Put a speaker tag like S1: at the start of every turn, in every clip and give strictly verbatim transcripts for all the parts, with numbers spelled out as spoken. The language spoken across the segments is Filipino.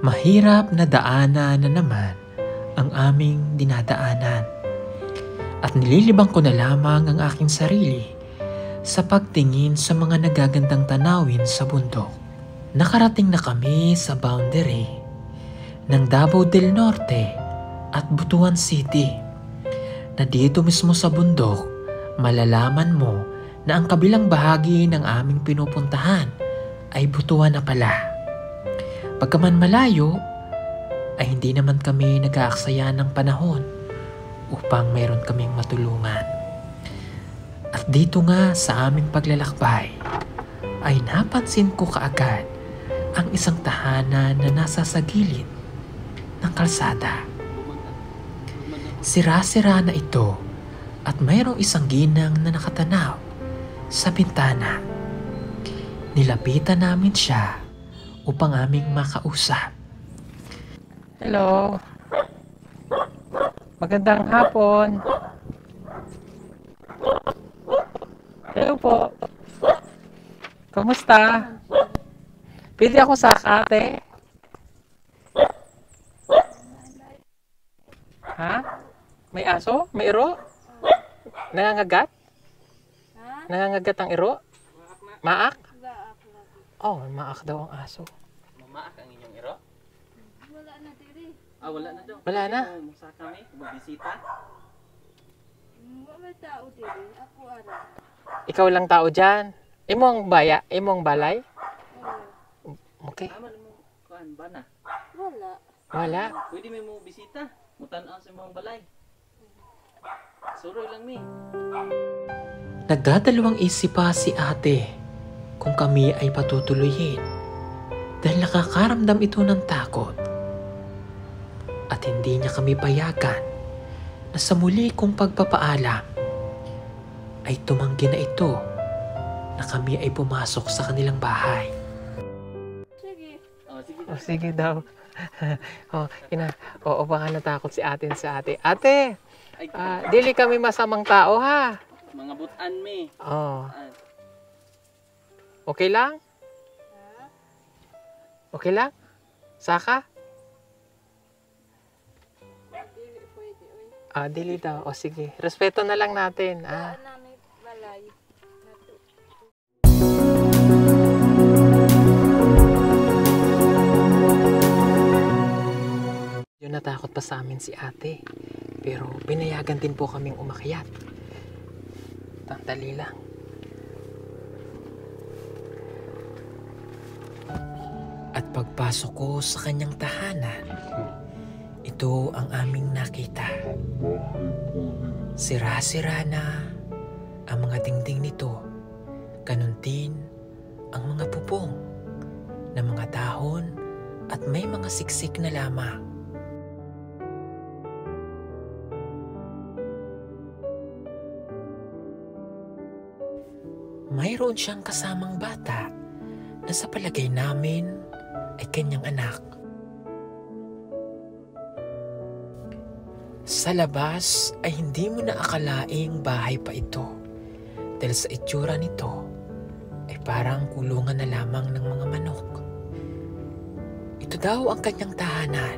S1: Mahirap na daanan na naman ang aming dinadaanan. At nililibang ko na lamang ang aking sarili sa pagtingin sa mga nagagandang tanawin sa bundok. Nakarating na kami sa boundary ng Davao del Norte at Butuan City, na dito mismo sa bundok malalaman mo na ang kabilang bahagi ng aming pinupuntahan ay Butuan na pala. Pagkaman malayo, ay hindi naman kami nag-aaksaya ng panahon upang mayroon kaming matulungan. At dito nga sa aming paglalakbay, ay napansin ko kaagad ang isang tahanan na nasa sa gilid ng kalsada. Sira-sira na ito at mayroong isang ginang na nakatanaw sa bintana. Nilapitan namin siya upang aming makausap.
S2: Hello. Magandang hapon. Hello po. Kamusta? Pwede ako sa ate? Ha? May aso? May iro? Nangangagat? Nangangagat ang iro? Maak? Oh, maak daw ang aso.
S3: Mamaak ang inyong iro?
S4: Wala na diri.
S3: Ah, wala na daw.
S2: Wala na?
S3: Musa kami, magbisita.
S4: Wala tao diri. Ako ara.
S2: Ikaw lang tao dyan. Imong baya, imong balay?
S4: Oh,
S2: Okay.
S3: Aman mo, kuan ba na?
S4: wala.
S2: Wala.
S3: Pwede may mo bisita. Mutan-aw sa mga balay. Suroy lang mi.
S1: Nagdadalawang isip pa si ate kung kami ay patutuloyin dahil nakakaramdam ito ng takot. At hindi niya kami payagan na sa muli kong pagpapaalam ay tumanggi na ito na kami ay pumasok sa kanilang bahay.
S4: Sige.
S3: Oh, sige.
S2: Oh, sige daw. oh, ina, oo, baka natakot si ate sa ate. Ate,
S3: Ay,
S2: ah, dili kami masamang tao ha.
S3: mga butan mi.
S2: Oh,
S3: Ah,
S2: okay lang?
S4: Ha?
S2: Okay lang? Saka?
S4: Dili pwede oy.
S2: Ah, dili daw. O sige, respeto na lang natin. Ah.
S4: Wala na may balay. Nato.
S2: Yun, natakot pa sa amin si ate. Pero pinayagan din po kaming umakyat. Tandali lang.
S1: At pagpasok ko sa kanyang tahanan, ito ang aming nakita. Sira-sira na ang mga dingding nito. Ganun din ang mga pupong na mga dahon at may mga siksik na lamang. Mayroon siyang kasamang bata na sa palagay namin ay kanyang anak. Sa labas ay hindi mo na akalaing bahay pa ito dahil sa itsura nito ay parang kulungan na lamang ng mga manok. Ito daw ang kanyang tahanan.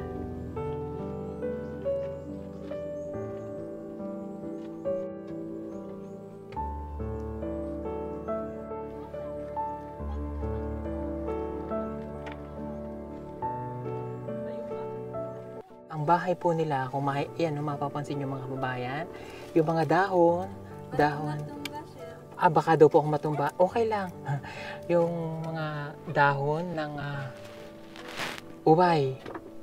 S2: Ang bahay po nila, kung ma yan, kung mapapansin yung mga kababayan, yung mga dahon, dahon,
S4: Matumba sir.
S2: ah, baka daw po akong matumba, okay lang. Yung mga dahon ng ah, ubay.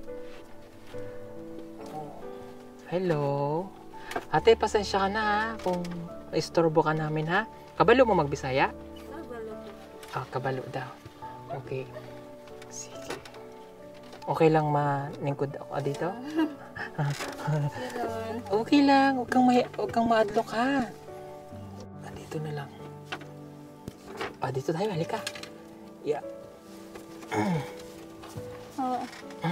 S2: Oh, hello. Ate, pasensya ka na ha, kung istorbo ka namin ha. Kabalo mo magbisaya?
S4: Ah, wala po.
S2: Ah, kabalo daw. Okay. Sige. Okay lang maningkod ako ah, dito?
S4: Siron.
S2: Okay lang, huwag kang, may, huwag kang maadlok ha. Ah, dito na lang. Ah, dito tayo, halika. Yeah.
S4: Oo.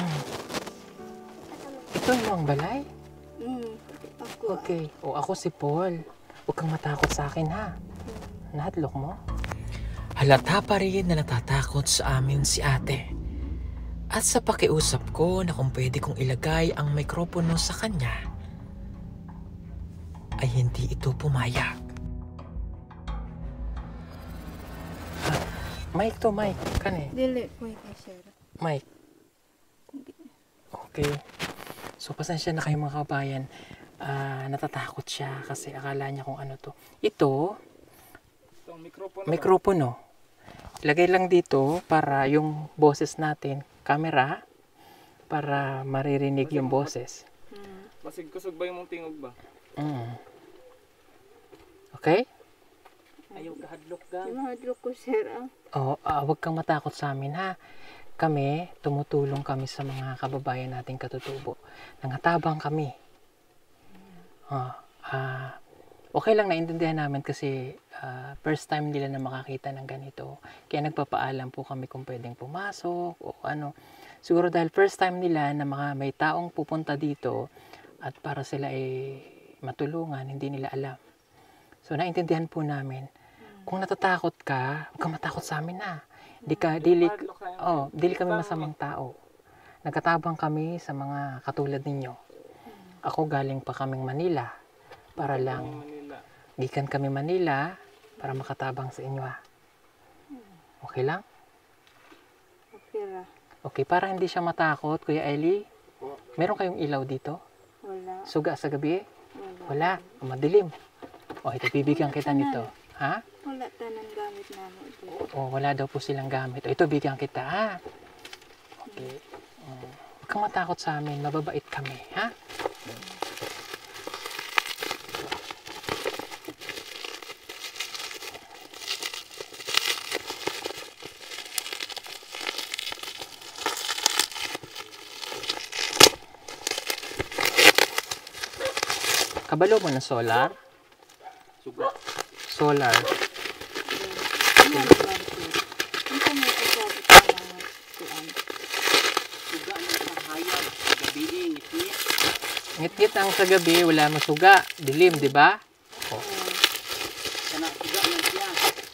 S2: Ito yung ang balay?
S4: Mm. Ako.
S2: Okay. O, ako si Paul. Huwag kang matakot sa akin ha. Nahadlok mo?
S1: Halata pa rin na natatakot sa amin si ate. At sa pakiusap ko na kung pwede kong ilagay ang mikropono sa kanya, ay hindi ito pumayag. Ah, mic to, mic. Kani?
S4: Dili po kay sir.
S1: Mic. Okay. So, pasensya na kayo mga kabayan. Ah, natatakot siya kasi akala niya kung ano to. Ito,
S2: Itong mikropono.
S1: mikropono. Lagay lang dito para yung boses natin, camera, para maririnig yung boses.
S4: Hmm.
S2: Basig kusog ba yung mong tingog ba?
S1: Mm. Okay?
S3: Ayaw kahadlok gang.
S4: Mahadlok ko sir ah.
S1: Oh, ah, huwag kang matakot sa amin ha. Kami, tumutulong kami sa mga kababayan nating katutubo. Nangatabang kami. Ah, ah, okay lang, naintindihan namin kasi ah, first time nila na makakita ng ganito. Kaya nagpapaalam po kami kung pwedeng pumasok o ano. Siguro dahil first time nila na mga may taong pupunta dito at para sila ay matulungan, hindi nila alam. So naintindihan po namin. Kung natatakot ka, huwag kang matakot sa amin na. Di ka, dili, oh, dili kami masamang tao. Nagkatabang kami sa mga katulad ninyo. Ako galing pa kaming Manila para lang
S2: Manila.
S1: gikan kami Manila para makatabang sa inyo. ah. Okay lang?
S4: Okay ra.
S1: Okay, para hindi siya matakot, Kuya Eli, meron kayong ilaw dito?
S4: Wala.
S1: Suga sa gabi?
S4: Wala.
S1: Wala, madilim. O, ito, bibigyan kita nito. Ha?
S4: Wala tanan gamit namo ito.
S1: O, wala daw po silang gamit. O, ito, bigyan kita, ha? Okay. Um, huwag kang matakot sa amin, mababait kami, ha? Kabalo mo ng solar?
S3: Suga.
S1: Solar.
S4: Ano ba sir? Ang kanya kasabi ko mga kuan.
S3: Suga na sa hayag. Gabi ngit-ngit.
S1: Ngit-ngit ang sa gabi, wala masuga. Dilim, di ba?
S4: Oh.
S3: Kana suga lang siya.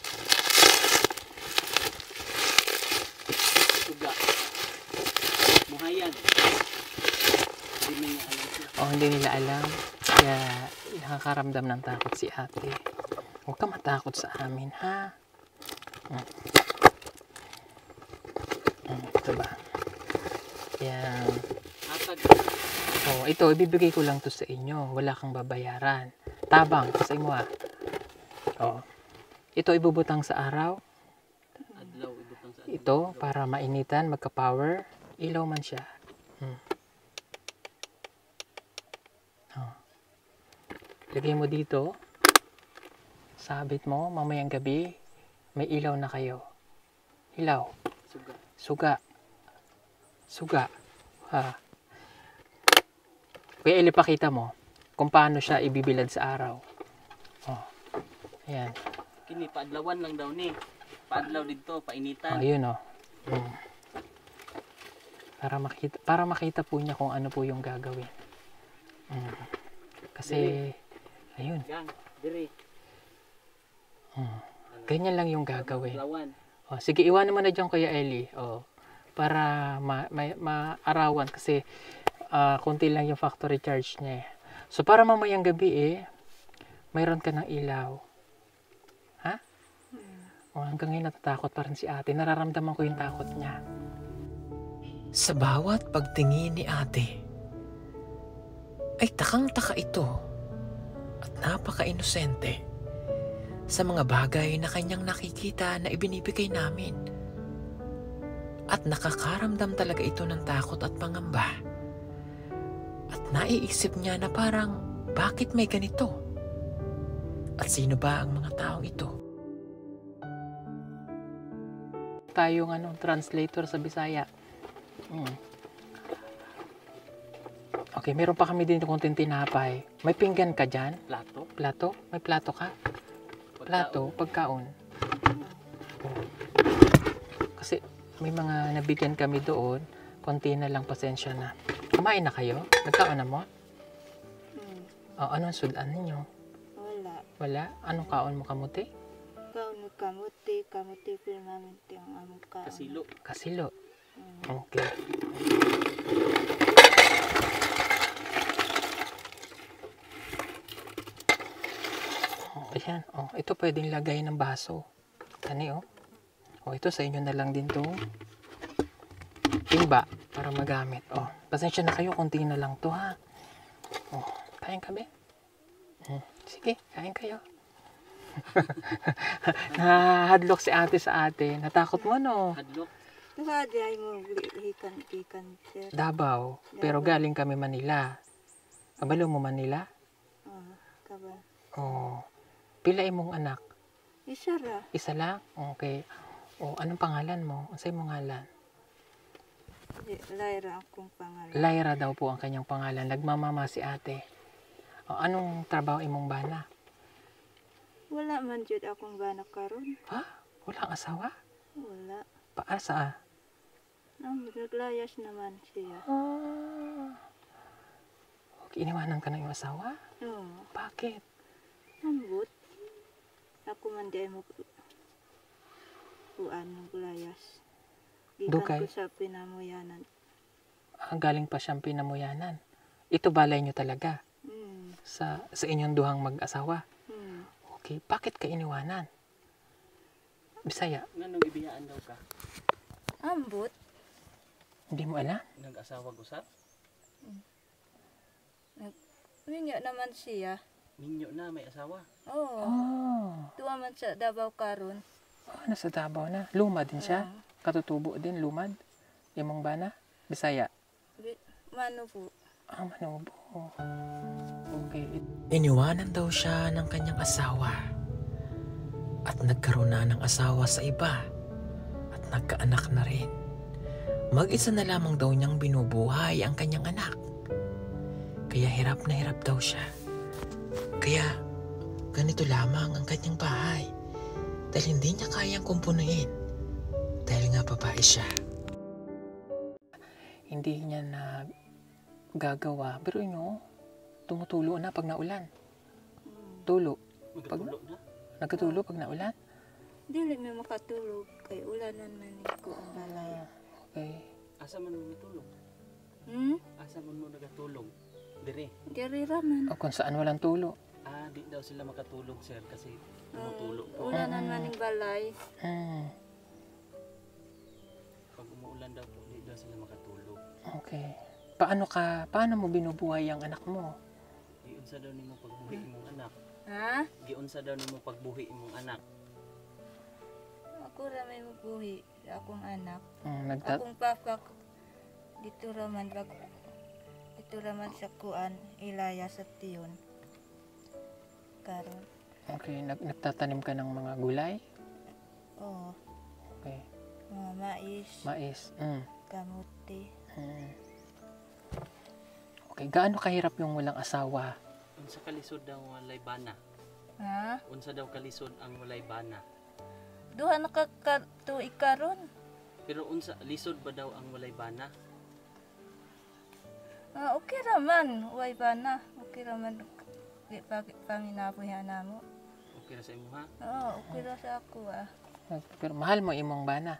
S3: Suga. Muhayag. Hindi niya alam siya.
S1: O, hindi nila alam. Kaya nakakaramdam ng takot si ate. Huwag ka matakot sa amin, ha? Hmm. Hmm, ito ba? Yan.
S3: Hatag.
S1: O, ito, ibibigay ko lang to sa inyo. Wala kang babayaran. Tabang, sa imo ha. O. Ito, ibubutang sa araw.
S3: Adlaw ibutang sa
S1: Ito, para mainitan, magka-power. Ilaw man siya. Hmm. O. Lagay mo dito. Sabit mo, mamayang gabi, may ilaw na kayo. Ilaw.
S3: suga.
S1: Suga. Suga. Ha. Kaya ilipakita mo kung paano siya ibibilad sa araw. Oh. Ayan.
S3: Kini paadlawan lang daw ni. Paadlaw dito,
S1: Oh,
S3: painitan.
S1: yun oh. Hmm. Para makita, para makita po niya kung ano po yung gagawin. Hmm. Kasi, ayun.
S3: Gang, diri.
S1: Hmm. Ganyan lang yung gagawin.
S3: Adlawan.
S1: Oh, sige, iwanan mo na dyan, Kuya Eli. Oh, para ma ma- maarawan kasi ah, konti lang yung factory charge niya. eh. So, para mamayang gabi eh, mayroon ka ng ilaw. Ha? Oh, hanggang ngayon natatakot pa rin si ate. Nararamdaman ko yung takot niya. Sa bawat pagtingin ni ate, ay takang-taka ito at napaka-inosente sa mga bagay na kanyang nakikita na ibinibigay namin. At nakakaramdam talaga ito ng takot at pangamba. At naiisip niya na parang, bakit may ganito? At sino ba ang mga taong ito? Tayong ano, translator sa Bisaya. Hmm. Okay, meron pa kami din konting tinapay. May pinggan ka dyan?
S3: Plato.
S1: Plato? May plato ka? Plato, pagkaon. Oh. Kasi may mga nabigyan kami doon, konti na lang, pasensya na. Kumain na kayo? Nagkaon na mo?
S4: Hmm.
S1: Oh, anong sudan ninyo?
S4: Wala.
S1: Wala? Anong kaon mo, kamuti?
S4: Kaon kamuti, kamuti permanente ang among kaon.
S3: Kasilo.
S1: Kasilo.
S2: Okay. Oh, ayan. Oh, ito pwedeng lagay ng baso. Kani oh. Oh, ito sa inyo na lang din to. Timba para magamit. Oh, pasensya na kayo, konti na lang to ha. Oh, kain ka be? Hmm. Sige, kain kayo. Nahadlok si ate sa ate. Natakot mo no?
S3: Hadlok.
S4: Nakadi ay mo ikan-ikan, sir.
S2: Davao. Pero galing kami Manila. Kabalo mo Manila?
S4: Oh, kaba.
S2: Oh. Pila imong anak?
S4: Isa ra.
S2: Isa lang? Okay. Oh, anong pangalan mo? Ano sa'yo mong ngalan?
S4: Lyra akong pangalan.
S2: Lyra daw po ang kanyang pangalan. Nagmamama si ate. Oh, anong trabaho imong bana?
S4: Wala man jud akong banak karon.
S2: Ha? Walang asawa?
S4: Wala.
S2: Paasa?
S4: Ang naglayas naman siya.
S2: Ah. Okay, iniwanan ka na yung asawa?
S4: Oo.
S2: Bakit?
S4: Ambot. Ako man di ay mo kuan ng layas.
S2: Dugay?
S4: Gikan ko sa pinamuyanan.
S2: Ah, galing pa siyang pinamuyanan. Ito balay nyo talaga?
S4: Hmm.
S2: Sa, sa inyong duhang mag-asawa?
S4: Hmm.
S2: Okay, bakit ka iniwanan? Bisaya,
S3: Nga nung ibiyaan daw ka.
S4: Ambot.
S2: hindi mo alam?
S3: Nag-asawa usap.
S4: Minyo naman siya.
S3: Ninyo na may asawa.
S4: Oo.
S2: Oh,
S4: Tuwa man sa Davao karon.
S2: oh nasa Davao na. Lumad din siya?
S4: Oo.
S2: Katutubo din, lumad? Imong bana? Bisaya?
S4: Bi- Mano po.
S2: Ah, manubo. Okay. Iniwanan daw siya ng kanyang asawa. At nagkaroon na ng asawa sa iba. At nagkaanak na rin. Mag-isa na lamang daw niyang binubuhay ang kanyang anak. Kaya hirap na hirap daw siya. Kaya ganito lamang ang kanyang bahay. Dahil hindi niya kayang kumpunuhin. Dahil nga babae siya. Hindi niya na gagawa. Pero inyo, tumutulo na pag naulan. Tulo.
S3: Magkatulog na.
S2: Nagkatulo pag naulan.
S4: Dili may makatulog kay ulanan man ko ang balay.
S2: Okay.
S3: Asa man mo natulog?
S4: Hmm?
S3: Asa man mo nagatulog? Dire.
S4: Diri raman.
S2: O kung saan walang tulo.
S3: Ah, di daw sila makatulog, sir, kasi
S4: Um,
S3: tumutulog po.
S4: ulanan man ning balay.
S2: Hmm.
S3: Pag umuulan daw po, di daw sila makatulog.
S2: Okay. Paano ka, paano mo binubuhay ang anak mo?
S3: Giunsa daw nimo pagbuhi imong anak.
S4: Ha?
S3: Giunsa daw nimo pagbuhi imong anak.
S4: Ako ra may mabuhi sa akong anak.
S2: Hmm, nagtat
S4: Akong papa dito raman bag dito raman sa kuan Ilaya sa Tiyon. Karon.
S2: okay, nag nagtatanim ka ng mga gulay?
S4: Oo.
S2: Okay.
S4: Mga mais,
S2: Mais. Hmm.
S4: kamuti.
S2: Hmm. Okay, gaano kahirap yung walang asawa?
S3: Unsa kalisod daw ang walay bana?
S4: Ha?
S3: Unsa daw kalisod ang walay bana?
S4: Duha na ka ka tuig karon.
S3: Pero unsa lisod ba daw ang walay bana?
S4: Ah, okay raman. Uway ba na? Okay raman. Di pa panginabuhian namo.
S3: Okay ra sa imo ha?
S4: Oo, okay ra sa ako ah.
S2: Pero mahal mo imong bana.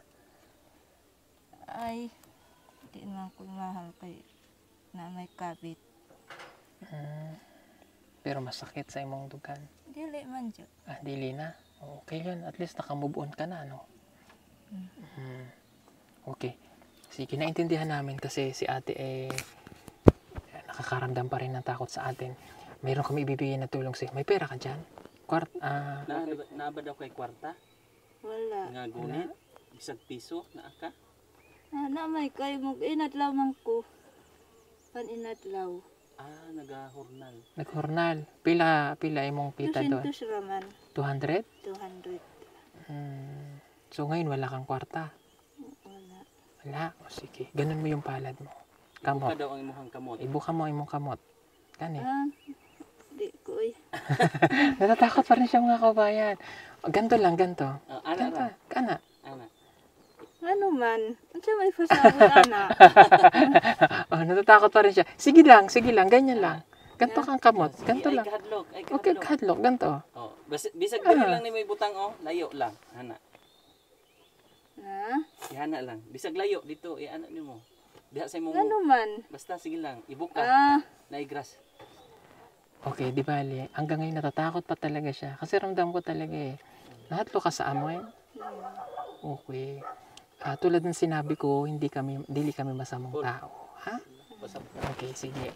S4: Ay, di naman ko mahal kay na may kabit.
S2: Hmm. Pero masakit sa imong dugan.
S4: Dili man jud.
S2: Ah, dili na. Okay yun. At least nakamove on ka na, no? Hmm. Okay. Sige, naintindihan namin kasi si ate eh nakakaramdam pa rin ng takot sa atin. Mayroon kami ibibigay na tulong sa'yo. May pera ka dyan? Kwart, ah,
S3: Na naa ba daw kay kwarta?
S4: Wala.
S3: Nga gunit? Isang piso na aka?
S4: Ah, na may kay mog inadlaw man ko. Pan inadlaw.
S3: Ah, nagahurnal.
S2: naghornal. Pila, pila imong kita doon?
S4: Tusintos raman.
S2: two hundred?
S4: two hundred.
S2: Hmm. So ngayon wala kang kwarta?
S4: Wala.
S2: Wala. O sige. Ganun mo yung palad mo.
S3: Buka
S2: Kamot.
S3: daw ang imuhang kamot.
S2: Ibuka mo imong kamot. Gani.
S4: Ah, di ko eh.
S2: Natatakot pa rin siya mga kabayan. O, ganto lang, ganto.
S3: Ah, ana
S2: Ganto.
S3: ra.
S2: Kana.
S3: Ana.
S4: Ano man? Unsa may pasabot ana?
S2: Oh, natatakot pa rin siya. Sige lang, sige lang, ganyan lang. Ganto kang kamot.
S3: Sige,
S2: Ganto
S3: ay
S2: lang.
S3: kahadlok, ay
S2: Okay,
S3: kahadlok.
S2: kahadlok, ganto.
S3: Oh, bas- bisag
S2: Ah.
S3: dili lang ni may butang oh, layo lang. Ana.
S4: Ha?
S3: Ihana lang. Bisag layo dito, iana nimo. Diha sa imong
S4: Ano man?
S3: basta sige lang, ibuka.
S4: Ah,
S3: Naigras.
S2: Okay, di bali. Hanggang ngayon natatakot pa talaga siya. Kasi ramdam ko talaga eh. Lahat lo ka sa amoy. Okay. Ah, tulad ng sinabi ko, hindi kami, dili kami masamang tao. Ha?
S3: Basta
S2: Okay, sige.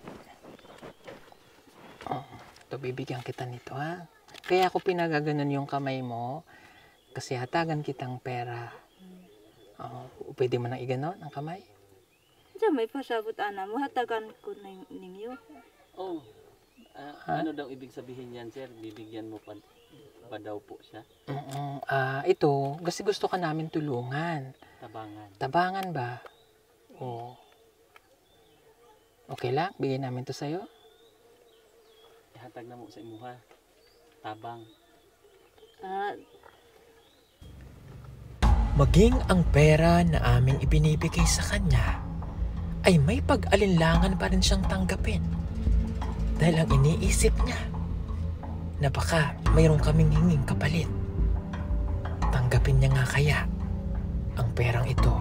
S2: Oh, ito, bibigyan kita nito, ha? Kaya ako pinagaganon yung kamay mo kasi hatagan kitang pera. Oh, pwede mo nang iganon ang kamay?
S4: sa may pasabot ana mo hatagan ko na ninyo.
S3: oh. Ah, ano daw ibig sabihin yan, sir? Bibigyan mo pa, pa daw po siya.
S2: Mm-mm. Ah, ito, kasi gusto ka namin tulungan.
S3: Tabangan.
S2: Tabangan ba? Oo. Okay lang? Bigyan namin to sa'yo?
S3: Ihatag na mo sa imuha. Tabang.
S4: Ah,
S2: Maging ang pera na aming ibinibigay sa kanya ay may pag-alinlangan pa rin siyang tanggapin. Dahil ang iniisip niya na baka mayroon kaming hinging kapalit. Tanggapin niya nga kaya ang perang ito.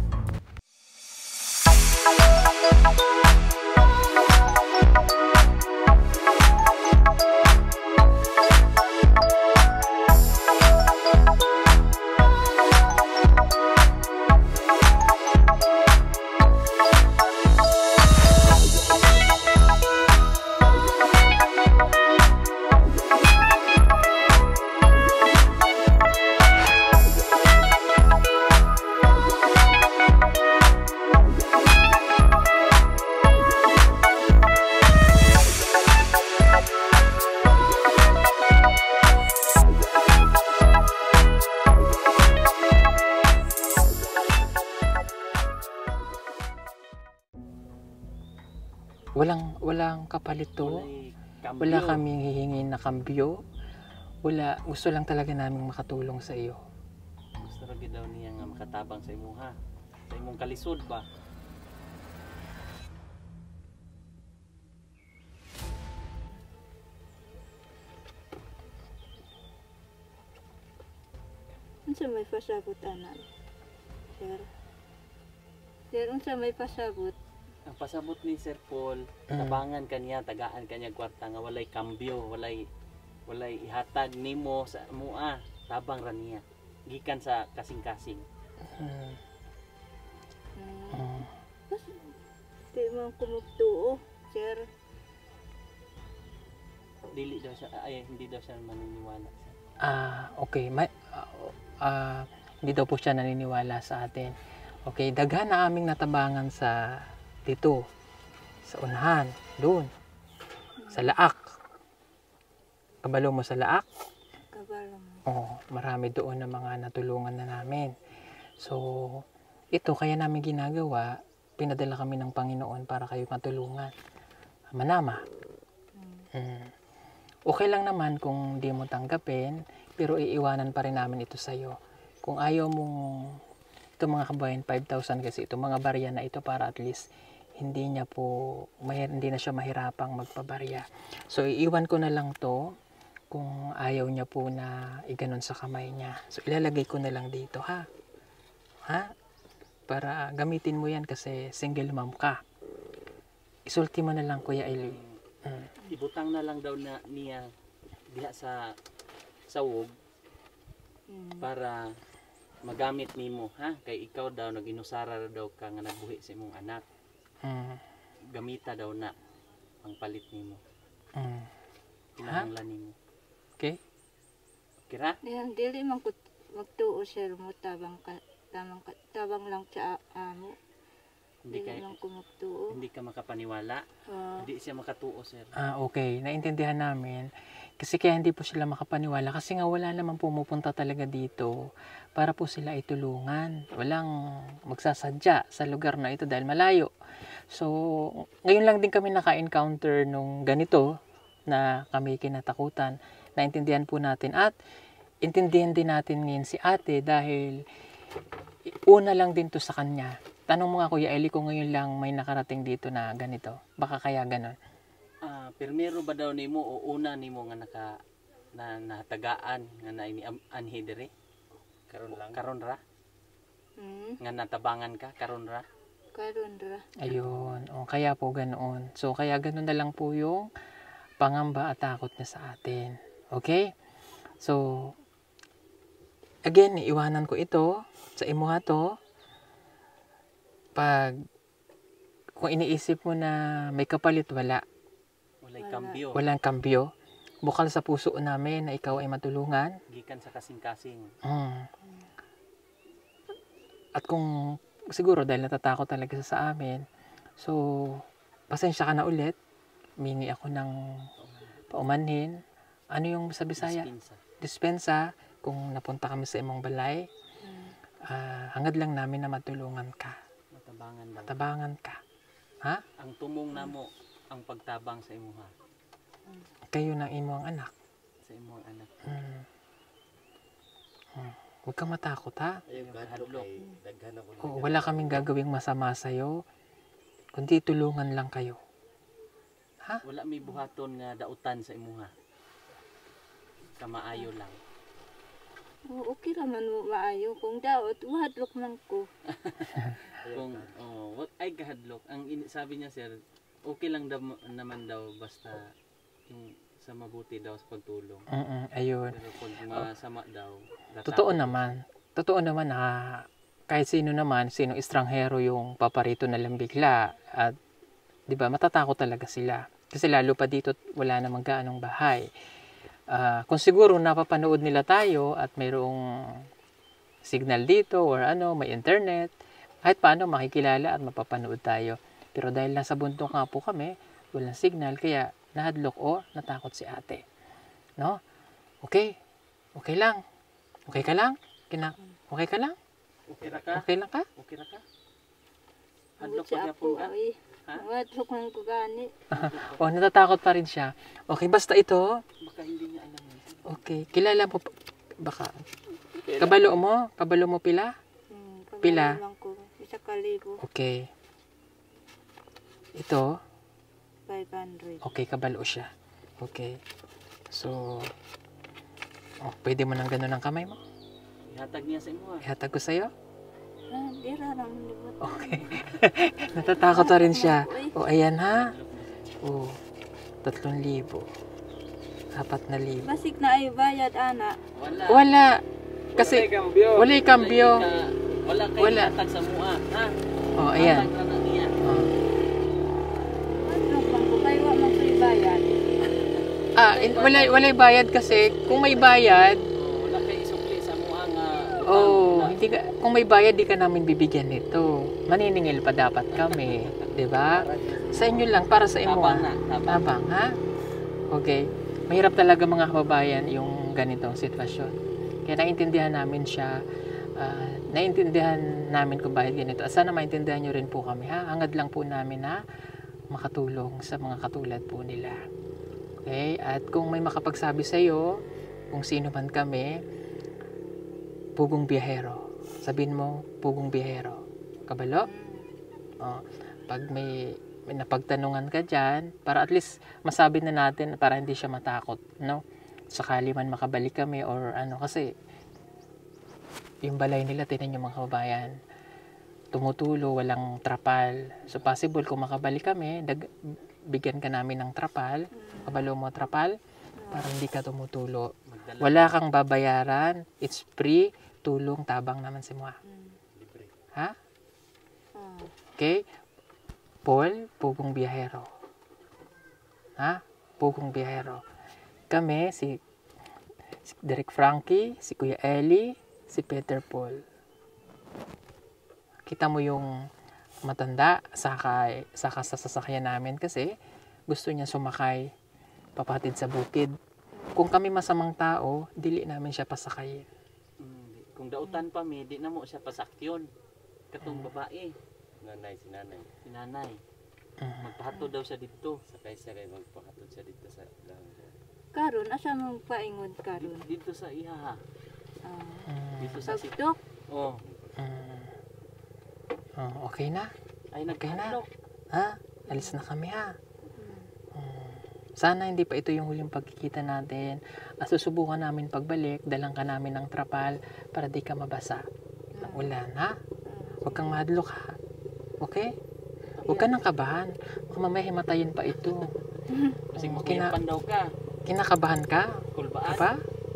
S2: Walang walang kapalit to.
S3: Walay kambyo.
S2: Wala kaming hihingin na kambyo. Wala, gusto lang talaga naming makatulong sa iyo.
S3: Gusto rin daw niya nga makatabang sa imuha. Sa imong kalisod ba?
S4: unsa may pasabot ana? Sir. Sir, unsa may pasabot?
S3: Ang pasabot ni Sir Paul,
S2: Mm.
S3: tabangan kanya, tagaan kanya kwarta nga walay kambyo, walay walay ihatag nimo sa mua, tabang ra niya. Gikan sa kasing-kasing.
S2: Hmm.
S4: Hmm.
S2: Hmm.
S4: Di man kumugtuo, sir.
S3: Dili daw siya ay hindi daw siya maniniwala.
S2: Ah, okay. May, ah, ah, hindi daw po siya naniniwala sa atin. Okay, daghan na aming natabangan sa dito. Sa unahan, doon. Sa Laak. Kabalo mo sa Laak?
S4: Kabalo mo.
S2: Oh, marami doon na mga natulungan na namin. So, ito kaya namin ginagawa, pinadala kami ng Panginoon para kayo matulungan. Manama. Mm. Okay lang naman kung di mo tanggapin, pero iiwanan pa rin namin ito sa'yo. Kung ayaw mong, ito mga kabayan, five thousand kasi ito, mga barya na ito para at least hindi niya po, mahir, hindi na siya mahirapang magpabarya. So, iiwan ko na lang to kung ayaw niya po na iganon sa kamay niya. So, ilalagay ko na lang dito, ha? Ha? Para gamitin mo yan kasi single mom ka. Isulti mo na lang, Kuya Eli. Mm.
S3: Ibutang na lang daw na niya diha sa sawog
S4: Hmm.
S3: para magamit nimo, ha? Kay ikaw daw naginusara ra daw ka nga nagbuhi sa imong anak.
S2: Mm.
S3: Gamita daw na pangpalit nimo.
S2: Mm.
S3: Kinahanglan nimo.
S2: Okay?
S3: Kira?
S4: Diyan dili man ko magtuo, sir mo tabang ka tabang, ka, tabang lang sa amo.
S3: Hindi
S4: Dili
S3: ka
S4: lang ko magtuo.
S3: hindi ka makapaniwala.
S4: Ah,
S3: Hindi siya makatuo, sir.
S2: Ah, okay. Naintindihan namin. Kasi kaya hindi po sila makapaniwala kasi nga wala naman pumupunta talaga dito para po sila itulungan. Walang magsasadya sa lugar na ito dahil malayo. So, ngayon lang din kami naka-encounter nung ganito na kami kinatakutan. Naintindihan po natin at intindihan din natin ngayon si ate dahil una lang din to sa kanya. Tanong mo nga, Kuya Eli, kung ngayon lang may nakarating dito na ganito. Baka kaya ganon.
S3: Ah, primero ba daw nimo o una nimo nga naka na natagaan nga na ini anhi diri? Karon lang. Karon ra.
S4: Hmm,
S3: nga natabangan ka karon ra.
S4: karon ra.
S2: Ayun. O, kaya po ganoon. So, kaya ganoon na lang po yung pangamba at takot niya sa atin. Okay? So, again, iiwanan ko ito sa imuha to. Pag, kung iniisip mo na may kapalit, wala.
S3: Walay
S4: Wala.
S3: kambyo.
S2: Walang kambyo. Bukal sa puso namin na ikaw ay matulungan.
S3: Gikan sa kasing-kasing.
S2: Mm. At kung siguro dahil natatakot talaga siya sa amin, so pasensya ka na ulit. Mingi ako ng paumanhin. Ano yung sa Bisaya?
S3: Dispensa.
S2: Dispensa. Kung napunta kami sa imong balay,
S4: Hmm.
S2: ah, hangad lang namin na matulungan ka.
S3: Matabangan daw.
S2: Tabangan ka.
S3: Ang tumong namo ang pagtabang sa imuha,
S2: Kayo ng imong anak.
S3: sa imong anak.
S2: Mm. Mm. Huwag kang matakot, ha?
S5: Ayun,
S3: Hadlok.
S5: hadlok kay daghan ako.
S2: Oo, wala kaming gagawing masama sa'yo, kundi tulungan lang kayo.
S3: Wala may buhaton nga dautan sa imuha. Kamaayo lang.
S4: Oo, okay raman mo maayo. Kung daot, wahadlok man ko.
S3: Kung oh, wag ay kahadlok. Ang ini- sabi niya sir, okay lang daw, naman daw basta yung sa mabuti daw sa pagtulong.
S2: Mm ayun.
S3: Pero pag masama daw, datakot.
S2: Totoo naman. Totoo naman na kahit sino naman, sino estranghero yung paparito na lang bigla at 'di ba, matatakot talaga sila. Kasi lalo pa dito wala namang gaanong bahay. Ah, kung siguro napapanood nila tayo at mayroong signal dito or ano, may internet, kahit paano makikilala at mapapanood tayo. Pero dahil nasa bundok nga po kami, walang signal, kaya nahadlok o natakot si ate. No? Okay. Okay lang. Okay ka lang? Kina okay ka lang?
S3: Okay ra ka?
S2: Okay lang ka?
S3: Okay ra ka? Hadlok
S4: Hadlok
S3: pa
S4: sa
S3: gyapon
S4: ako,
S3: ka?
S4: ay.
S3: Ha?
S4: Wahadlok man ko gani.
S2: O, natatakot pa rin siya. Okay, basta ito.
S3: Baka hindi niya alam yan.
S2: Okay, kilala mo pa- baka. Kabalo mo? Kabalo mo pila?
S4: Hmm,
S2: Pila?
S4: kabalo man ko. Isa kalibo,
S2: Okay. Ito,
S4: five hundred.
S2: okay, kabalo siya. Okay. So, oh, pwede mo nang ganun ang kamay mo?
S3: Ihatag niya sa imuha.
S2: Ihatag ko sa'yo?
S4: Ah, dira lang libot.
S2: Okay. Natatakot pa rin siya. O, ayan ha. O, tatlong libo. Apat na libo.
S4: Basig na ay bayad, ana.
S3: Wala.
S2: Wala. Kasi, wala yung kambyo.
S3: ka- Wala kay
S2: Wala.
S3: ihatag sa muha. Ha?
S2: O, ayan.
S3: Hatag ra na niya.
S2: O.
S4: Wahadlok man ko, kaya wa man ko'y bayad.
S2: Ah, in- wala, wala yung bayad kasi. Kung may bayad,
S3: Oh, wala kay isukli sa muha nga.
S2: oh,
S3: utang.
S2: hindi ka, kung may bayad, di ka namin bibigyan nito. Maniningil pa dapat kami. 'Di ba? Sa inyo lang, para sa imo.
S3: Tabang
S2: ah.
S3: na. Tabang.
S2: Tabang, ha? Okay. Mahirap talaga mga kababayan yung ganitong sitwasyon. Kaya naintindihan namin siya. ah, naintindihan namin kung bakit ganito. At sana maintindihan nyo rin po kami, ha? Hangad lang po namin na makatulong sa mga katulad po nila. Okay? At kung may makapagsabi sa iyo, kung sino man kami, Pugong Biyahero. Sabihin mo, Pugong Biyahero. Kabalo? Oh, pag may, may napagtanungan ka dyan, para at least masabi na natin para hindi siya matakot, no? Sakali man makabalik kami or ano, kasi yung balay nila, tinan yung mga kababayan, tumutulo, walang trapal. So possible kung makabalik kami, dag, bigyan ka namin ng trapal, kabalo mo trapal, para hindi ka tumutulo.
S3: Magdala.
S2: Wala kang babayaran, it's free, tulong, tabang naman si Mua.
S3: Libre.
S2: Ha?
S4: Ah,
S2: Okay? Paul, Pugong Biyahero. Ha? Pugong Biyahero. Kami, si, si Derek Frankie, si Kuya Eli, si Peter Paul. Kita mo yung matanda, sakay, saka sa sasakyan namin kasi gusto niya sumakay, papatid sa bukid. Kung kami masamang tao, dili namin siya pasakayin.
S3: Mm, kung dautan pa mi, di na mo siya pasakyon. Katong babae,
S5: Nanay, si nanay.
S3: si nanay.
S2: Mhm.
S3: Magpahatod daw siya dito.
S5: Sakay siya kay magpahatod siya dito sa lang.
S4: karon asa mong paingon karon?
S3: Dito sa iha ha.
S4: Ah,
S2: Mm,
S3: Dito sa sit.
S4: pagtok.
S3: Oh,
S2: mm. Oh, okay na?
S3: ay
S2: Okay na.
S3: nagpahatod.
S2: Ha? Alis na kami, ha? Mm. Sana hindi pa ito yung huling pagkikita natin. At susubukan namin pagbalik, dalang ka namin ng trapal para di ka mabasa. Ulan, ha? Huwag kang madlok, ha? Okay? Huwag ka nang kabahan. Baka mamaya himatayin pa ito.
S3: Kasi
S2: Oo,
S3: kina...
S2: kina,
S3: daw ka.
S2: kinakabahan ka?
S3: Kulbaan.
S2: Apa?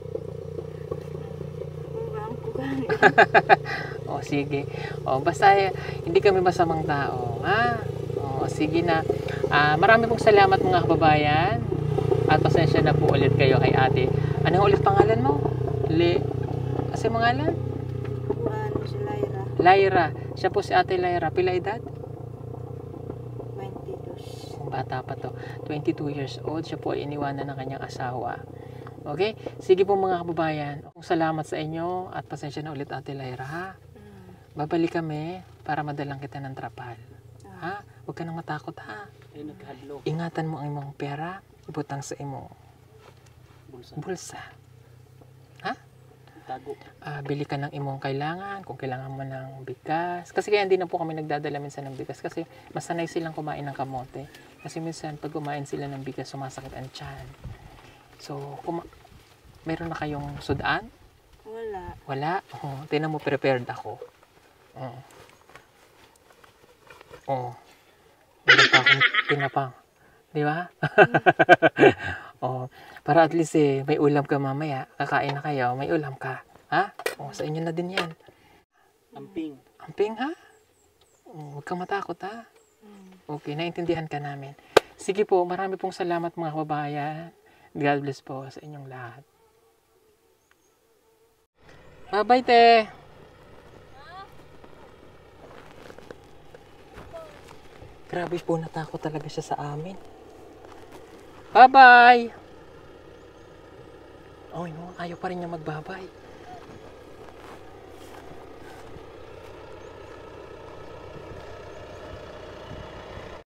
S4: Kugang, kugang.
S2: O, sige. O, basta eh, hindi kami masamang tao, ha? O, sige na. Ah, marami pong salamat mga kababayan. At pasensya na po ulit kayo kay ate. Anong ulit pangalan mo? Le... Kasi pangalan?
S4: Kuan si Lyra,
S2: Lyra. Siya po si ate Lyra. Pila edad?
S4: twenty-two.
S2: Bata pa to. twenty-two years old. Siya po ay iniwanan ng kanyang asawa. Okay? Sige po mga kababayan. Salamat sa inyo at pasensya na ulit ate Lyra, ha? Babalik kami para madalang kita ng trapal. Ha? Huwag ka nang matakot, ha?
S3: Ay, nagkahadlok.
S2: Ingatan mo ang imong pera. Ibutang sa imo
S3: Bulsa.
S2: bulsa.
S3: Tago.
S2: Ah, bili ka ng imong kailangan. Kung kailangan mo ng bigas. Kasi kaya hindi na po kami nagdadala minsan ng bigas. Kasi masanay silang kumain ng kamote. Kasi minsan pag kumain sila ng bigas, sumasakit ang tiyan. So, kuma- meron na kayong sudan?
S4: Wala.
S2: Wala? Oh, tinan mo, prepared ako. Oh. Oh. Meron pa akong tinapang. Di ba? Oh, para at least eh, may ulam ka mamaya. Kakain na kayo, may ulam ka. Ha? Oh, sa inyo na din yan.
S3: Amping.
S2: Amping, ha? Oh, huwag kang matakot, ha? Okay, naintindihan ka namin. Sige po, marami pong salamat mga kababayan. God bless po sa inyong lahat. Bye-bye, te! Grabe po, natakot talaga siya sa amin. Bye-bye! Oh, no, ayaw pa rin niya magbabay.